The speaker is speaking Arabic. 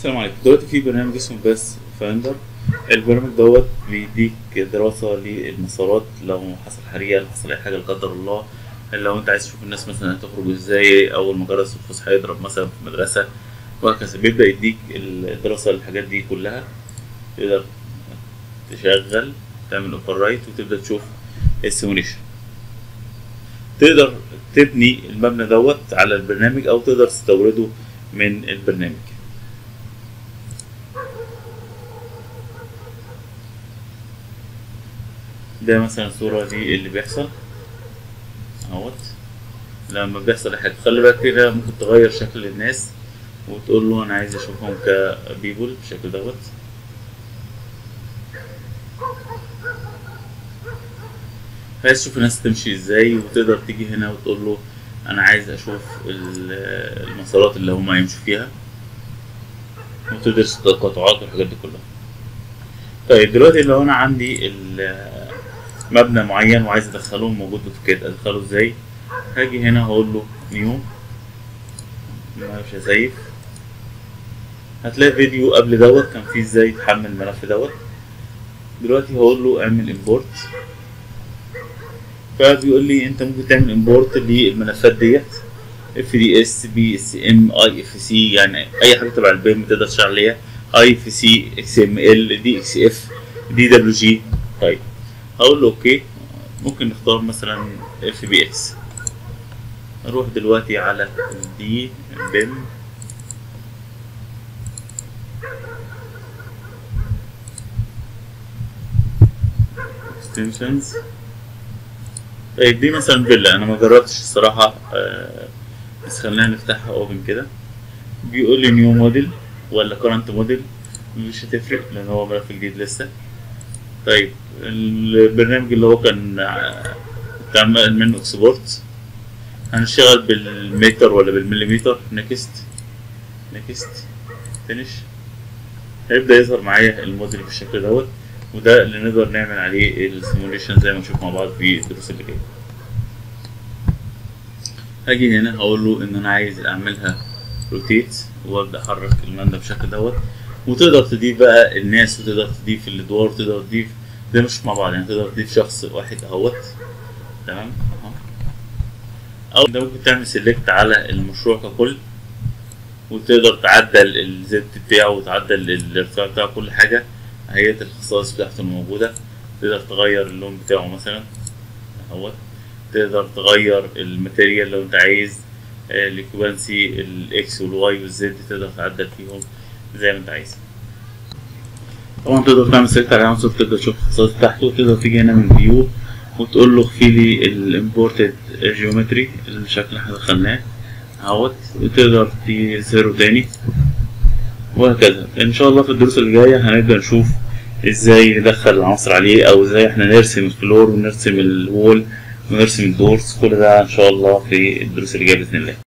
السلام عليكم. دلوقتي في برنامج اسمه باس فايندر. البرنامج دوت بيديك دراسة للمسارات لو حصل حريقة، لو حصل أي حاجة لا قدر الله. لو أنت عايز تشوف الناس مثلا هتخرج ازاي، أول ما جرس الفسحة هيضرب مثلا في المدرسة، وهكذا. بيبدأ يديك الدراسة للحاجات دي كلها. تقدر تشغل، تعمل اوفر رايت، وتبدأ تشوف السيموليشن. تقدر تبني المبنى دوت على البرنامج أو تقدر تستورده من البرنامج. ده مثلا صورة دي اللي بيحصل اهوت. لما بيحصل حاجة خلي بالك كده، ممكن تغير شكل الناس وتقول له انا عايز اشوفهم كبيبول بالشكل دوت. عايز تشوف الناس تمشي ازاي، وتقدر تيجي هنا وتقول له انا عايز اشوف المسارات اللي هما يمشوا فيها، وتدرس التقاطعات والحاجات دي كلها. طيب دلوقتي لو انا عندي مبنى معين وعايز ادخله موجود في كده، ادخله ازاي؟ هاجي هنا هقول له نيو، مش هسيف. هتلاقي فيديو قبل دوت كان فيه ازاي تحمل الملف دوت. دلوقتي هقول له اعمل امبورت، فبيقول لي انت ممكن تعمل امبورت للملفات ديت FDS BSM IFC، يعني اي حاجه تبع البيم تقدر تشتغل عليها، IFC XML DXF DWG. طيب هقول له اوكي. ممكن نختار مثلا FBX. اروح دلوقتي على دي بيم اكستنشنز. طيب دي مثلا فيلا، انا ما جربتش الصراحه، بس خلينا نفتحها اوبن كده. بيقول لي نيو موديل ولا كورنت موديل، مش هتفرق لان هو ملف جديد لسه. طيب البرنامج اللي هو كان تعمل منه اكسبورت، هنشتغل بالمتر ولا بالمليمتر؟ نكست نكست فينيش. هيبدأ يظهر معايا الموديل بالشكل دوت، وده اللي نقدر نعمل عليه السيموليشن زي ما نشوف مع بعض في الدروس اللي جايه. هاجي هنا هقول له ان انا عايز اعملها روتيت، وابدا احرك المبنى بالشكل دوت. وتقدر تضيف بقى الناس، وتقدر تضيف الادوار، وتقدر تضيف زي ما نشوف مع بعض، يعني تقدر تضيف شخص واحد اهوت. تمام اهو. او انت ممكن تعمل سيلكت على المشروع ككل، وتقدر تعدل الزد بتاعه، وتعدل الارتفاع بتاعه، كل حاجة اهيت الخصائص بتاعته الموجودة. تقدر تغير اللون بتاعه مثلا اهوت. تقدر تغير الماتيريال لو انت عايز، الاكوبانسي الاكس والواي والزد تقدر تعدل فيهم زي ما انت عايز. طبعا تقدر تعمل سيلكت على عنصر، تقدر تشوف الخصائص بتاعته. وتقدر تيجي هنا من فيو وتقول له اخفي لي الامبورتد جيومتري، الشكل اللي احنا دخلناه اهوت، وتقدر تظهره تاني، وهكذا. ان شاء الله في الدروس اللي جايه هنبدا نشوف ازاي ندخل العناصر عليه، او ازاي احنا نرسم الفلور ونرسم الوول ونرسم الدورز. كل ده ان شاء الله في الدروس اللي جايه باذن الله.